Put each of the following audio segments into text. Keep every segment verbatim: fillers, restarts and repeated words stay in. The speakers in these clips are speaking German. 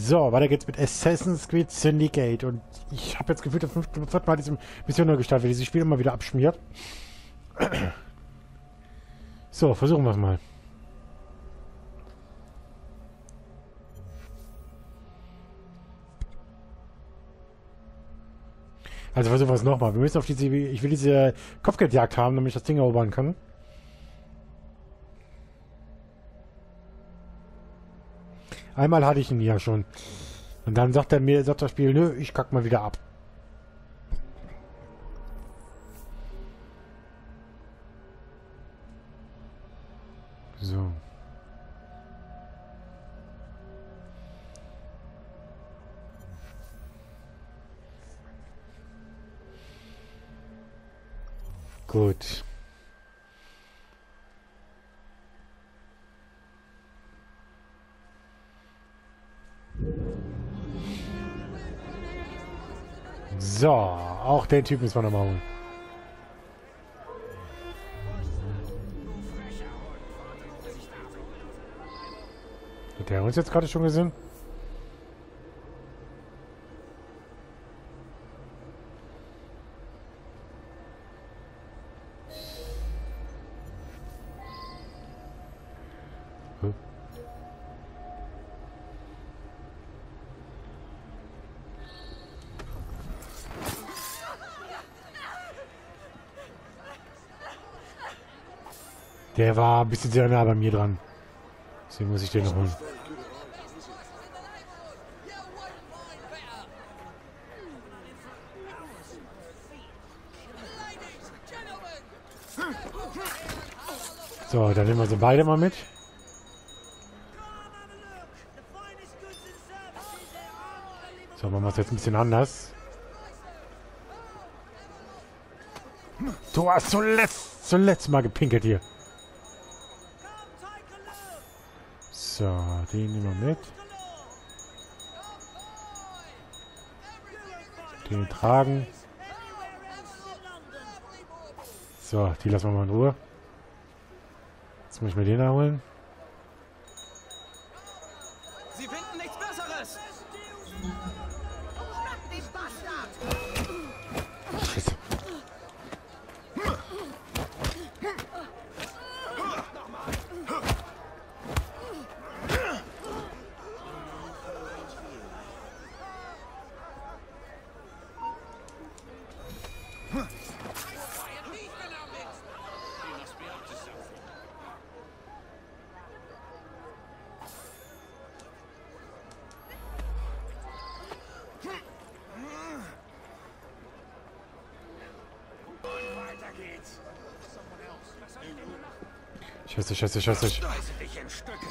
So, weiter geht's mit Assassin's Creed Syndicate. Und ich habe jetzt gefühlt, das fünfte Mal diese Mission neu gestartet, weil dieses Spiel immer wieder abschmiert. So, versuchen wir es mal. Also versuchen wir es nochmal. Wir müssen auf diese, ich will diese Kopfgeldjagd haben, damit ich das Ding erobern kann. Einmal hatte ich ihn ja schon. Und dann sagt er mir, sagt das Spiel, nö, ich kack mal wieder ab. So. Gut. So, auch den Typ müssen wir nochmal holen. Hat der uns jetzt gerade schon gesehen? Hm. Der war ein bisschen sehr nah bei mir dran. Deswegen muss ich den noch holen. So, dann nehmen wir sie beide mal mit. So, machen wir es jetzt ein bisschen anders. Du hast zuletzt, zuletzt mal gepinkelt hier. So, den nehmen wir mit. Den tragen. So, die lassen wir mal in Ruhe. Jetzt muss ich mir den erholen. Sie finden nichts Besseres! Scheiße. Scheiße, scheiße, scheiße. Reiße dich in Stücke!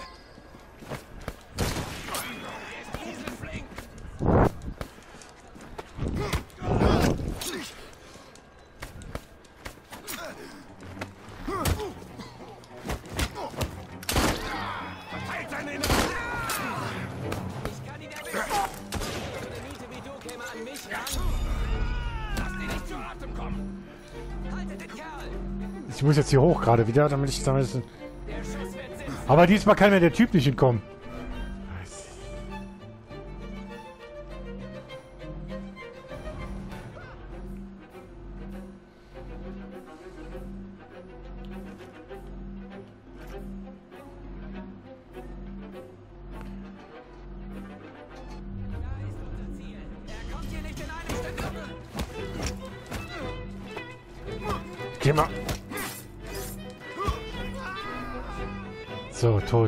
Verteilt seine Energie! Ich kann ihn erwischen! Eine Niete wie du käme an mich ran! Lass die nicht zu Atem kommen! Haltet den Kerl! Ich muss jetzt hier hoch gerade wieder, damit ich damit. Der Schuss wird sitzen! Aber diesmal kann mir der Typ nicht entkommen. Er kommt hier nicht in eine Stück! Geh mal. So, tot.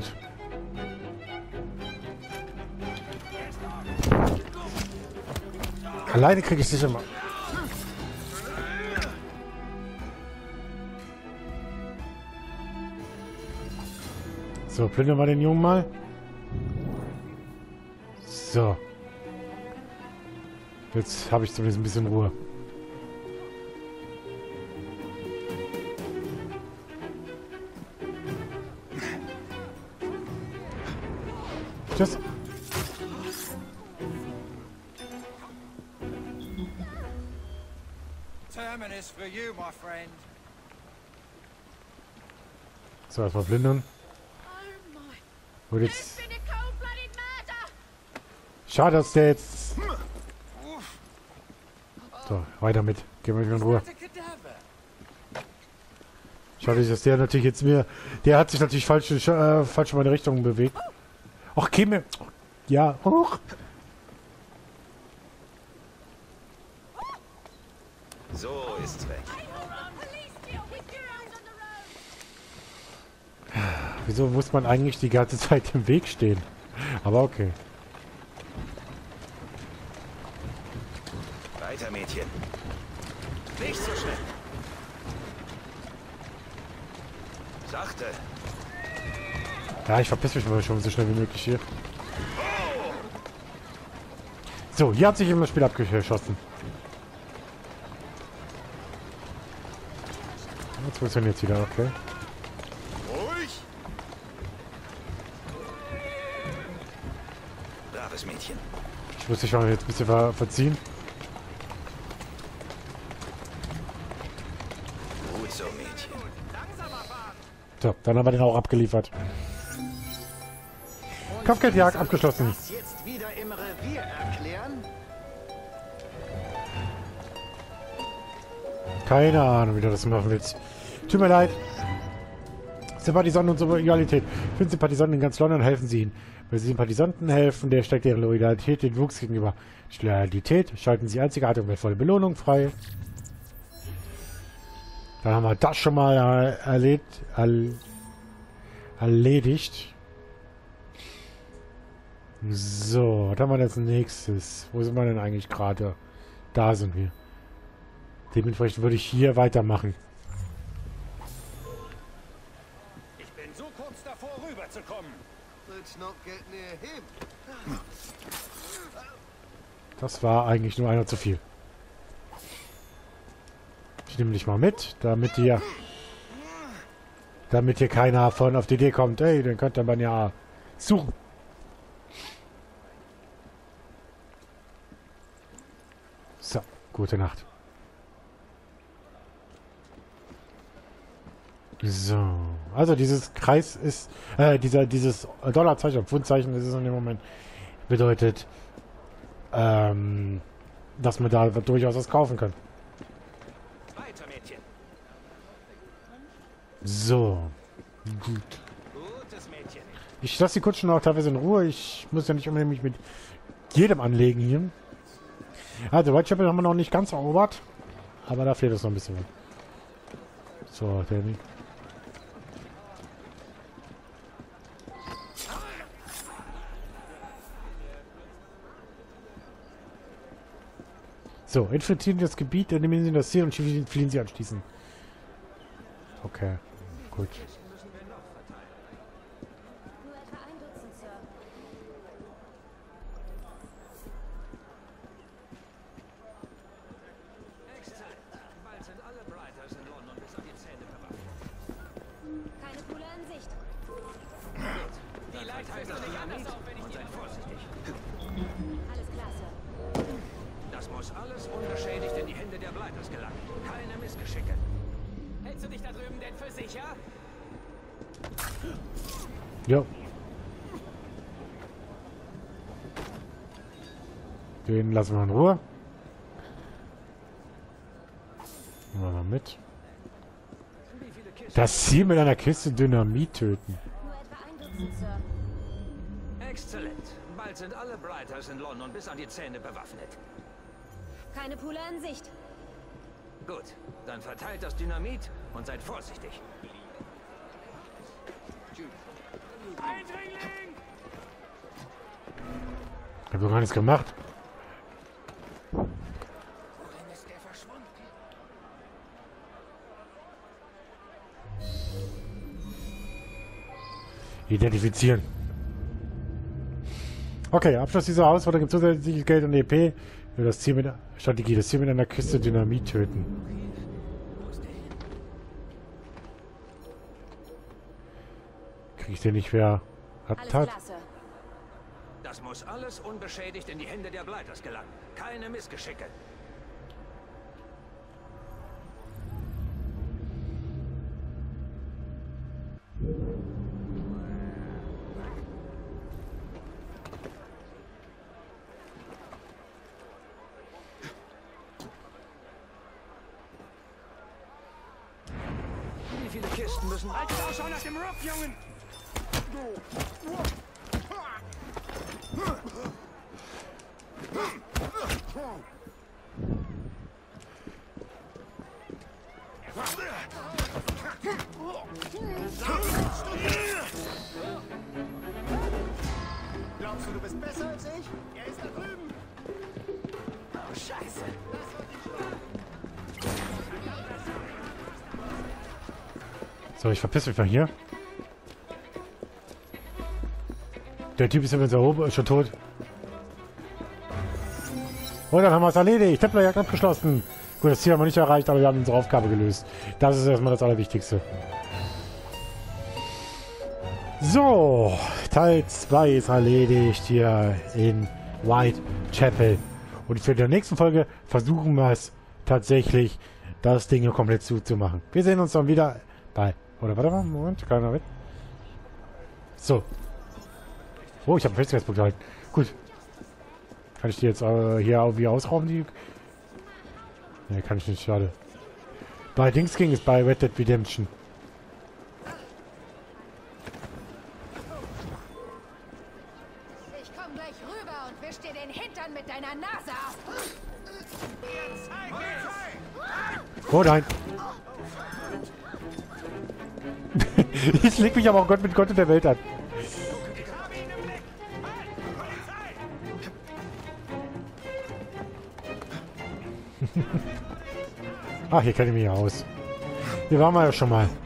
Alleine kriege ich sicher mal. So, plündern wir den Jungen mal. So. Jetzt habe ich zumindest ein bisschen Ruhe. Tschüss. Terminus for you, my friend. So, erstmal plündern. Oh my! Und There's jetzt. been a cold-blooded murder! Schade, dass der jetzt... So, weiter mit. Gehen wir wieder in Ruhe. Schade, dass der natürlich jetzt mir... Der hat sich natürlich falsch, äh, falsch in meine Richtung bewegt. Ach, käme... Ja, hoch. So ist's weg. Wieso muss man eigentlich die ganze Zeit im Weg stehen? Aber okay. Weiter, Mädchen. Nicht so schnell. Sachte. Ja, ich verpiss mich mal schon so schnell wie möglich hier. So, hier hat sich immer das Spiel abgeschossen. Jetzt funktioniert es wieder, okay. Ruhig. Braves Mädchen. Ich muss dich mal jetzt ein bisschen ver verziehen. Gut so, Mädchen. So, dann haben wir den auch abgeliefert. Kopfgeldjagd abgeschlossen. Das jetzt wieder im Revier erklären? Keine Ahnung, wie du das machen willst. Tut mir leid. Sympathisanten und Loyalität. Finden Sympathisanten in ganz London, helfen sie ihnen. Wenn sie Sympathisanten helfen, der steckt ihre Loyalität den Wuchs gegenüber. Die Loyalität schalten sie einzigartige und wertvolle Belohnung frei. Dann haben wir das schon mal erledigt. erledigt. So, was haben wir als nächstes? Wo sind wir denn eigentlich gerade? Da sind wir. Dementsprechend würde ich hier weitermachen. Ich bin so kurz davor, rüberzukommen. Let's not get near him. Das war eigentlich nur einer zu viel. Ich nehme dich mal mit, damit hier damit hier keiner von auf die Idee kommt. Ey, den könnte man ja suchen. So, gute Nacht. So, also dieses Kreis ist, äh, dieser, dieses Dollarzeichen, Pfundzeichen ist es in dem Moment, bedeutet, ähm, dass man da durchaus was kaufen kann. Weiter, Mädchen. So, gut. Gutes Mädchen. Ich lasse die Kutschen auch teilweise in Ruhe. Ich muss ja nicht unbedingt mich mit jedem anlegen hier. Also, Whitechapel haben wir noch nicht ganz erobert, aber da fehlt es noch ein bisschen. So, der nicht. So, infiltrieren das Gebiet, nehmen sie das Ziel und fliehen sie anschließend. Okay, gut. Nur etwa ein Dutzend, Sir. Exzellent. Bald sind alle Brighters in London bis an die Zähne bewaffnet. Keine coole Ansicht. Die Leute heißen nicht anders auf, wenn ich und seid vorsichtig. Alles klar, Sir. Das muss alles unbeschädigt in die Hände der Blighters gelangen. Keine Missgeschicke. Hältst du dich da drüben denn für sicher? Jo. Den lassen wir in Ruhe. Nehmen wir mal mit. Wie viele Kisten? Das Ziel mit einer Kiste Dynamit töten. Nur etwa ein Dutzend, Sir. Exzellent. Bald sind alle Brighters in London bis an die Zähne bewaffnet. Keine coole Ansicht. Gut, dann verteilt das Dynamit und seid vorsichtig. Eindringling! Ich habe doch gar nichts gemacht. Wohin ist der verschwunden? Identifizieren. Okay, Abschluss dieser Herausforderung gibt zusätzliches Geld und E P für das Ziel mit der Strategie. Das Ziel mit einer Kiste Dynamit töten. Wo ist der hin? Krieg ich den nicht, wer Alles hat? klar, Sir. Das muss alles unbeschädigt in die Hände der Blighters gelangen. Keine Missgeschicke. Kisten müssen... Haltet auch schon nach dem Rock, Jungen! Glaubst du, du bist besser als ich? Er ist da drüben. Oh, Scheiße! So, ich verpiss mich mal hier. Der Typ ist übrigens erhoben, schon tot. Und dann haben wir es erledigt. Templerjagd abgeschlossen. Gut, das Ziel haben wir nicht erreicht, aber wir haben unsere Aufgabe gelöst. Das ist erstmal das Allerwichtigste. So, Teil zwei ist erledigt hier in Whitechapel. Und für die nächsten Folge versuchen wir es tatsächlich, das Ding hier komplett zuzumachen. Wir sehen uns dann wieder bei... Oder warte mal, Moment, kleiner Moment. So. Oh, ich habe einen Festigkeitspunkt gehalten. Gut. Kann ich die jetzt äh, hier irgendwie ausrauben, die... Ne, kann ich nicht, schade. Bei Dings ging es bei Red Dead Redemption. Ich komm gleich rüber und wisch dir den Hintern mit deiner Nase ab. Oh nein. Ich leg mich aber auch Gott mit Gott und der Welt an. Ach, hier kenne ich mich ja aus. Hier waren wir ja schon mal.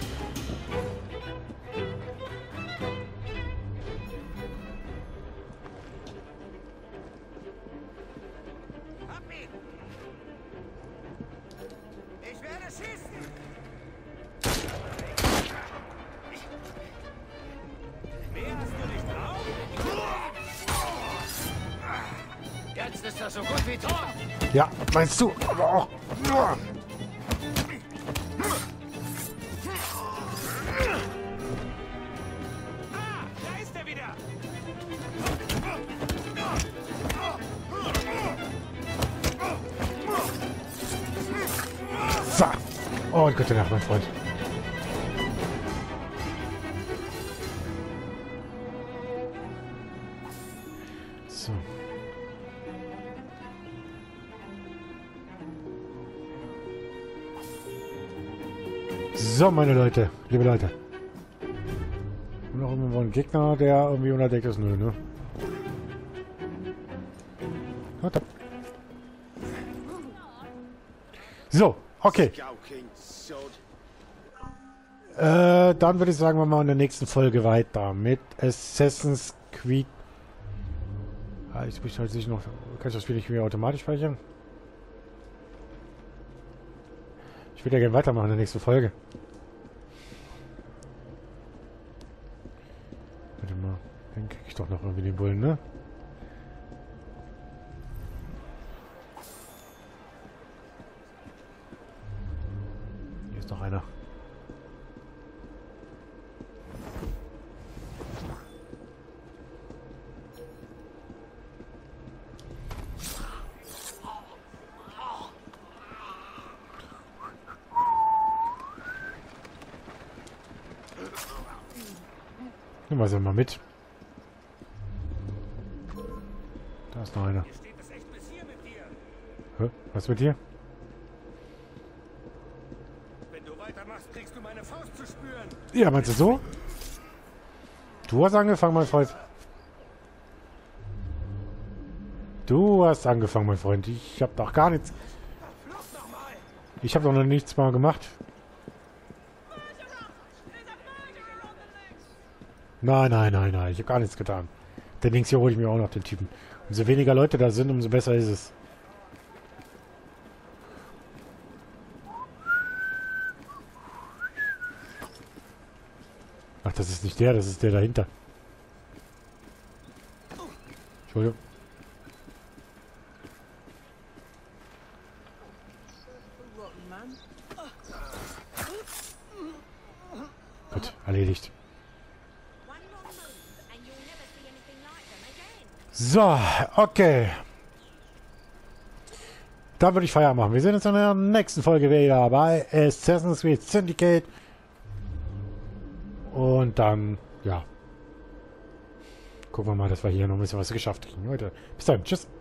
Ich werde schießen! Mehr hast du nicht drauf? Jetzt ist das so gut wie tot! Ja, meinst du? Aber auch. Ah, da ist er wieder! So. Oh, und gute Nacht, mein Freund. So. So, meine Leute, liebe Leute. Und noch irgendwo ein Gegner, der irgendwie unterdeckt ist. Nö, ne? Warte. So, okay. Äh, dann würde ich sagen, wir machen in der nächsten Folge weiter mit Assassin's Creed. Ah, ich muss halt sich noch. Kann ich das Spiel nicht wieder automatisch speichern? Ich würde ja gerne weitermachen in der nächsten Folge. Warte mal, dann kriege ich doch noch irgendwie den Bullen, ne? Hier ist noch einer. Nehmen wir sie mal mit. Da ist noch einer. Hier steht es echt bis hier mit dir. Hä? Was mit dir? Wenn du weitermachst, kriegst du meine Faust zu spüren. Ja, meinst du so? Du hast angefangen, mein Freund. Du hast angefangen, mein Freund. Ich habe doch gar nichts. Flucht noch mal! Ich habe doch noch nichts mal gemacht. Nein, nein, nein, nein. Ich habe gar nichts getan. Der Dings hier hole ich mir auch noch den Typen. Umso weniger Leute da sind, umso besser ist es. Ach, das ist nicht der, das ist der dahinter. Entschuldigung. Gut, erledigt. So, okay. Dann würde ich Feierabend machen. Wir sehen uns in der nächsten Folge wieder bei Assassin's Creed Syndicate. Und dann, ja. Gucken wir mal, dass wir hier noch ein bisschen was geschafft kriegen. Leute, bis dann. Tschüss.